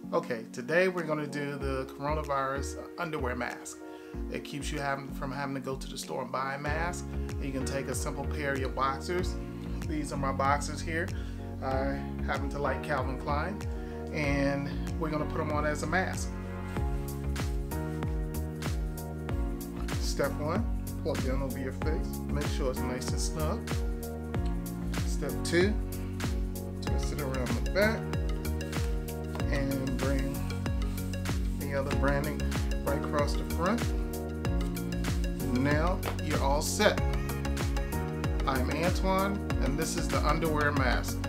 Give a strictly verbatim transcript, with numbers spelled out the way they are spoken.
Okay, today we're going to do the coronavirus underwear mask. It keeps you having, from having to go to the store and buy a mask. You can take a simple pair of your boxers. These are my boxers here. I happen to like Calvin Klein, and we're going to put them on as a mask. Step one, plug in over your face. Make sure it's nice and snug. Step two, twist it around the back and bring the other branding right across the front. Now you're all set. I'm Antoine, and this is the underwear mask.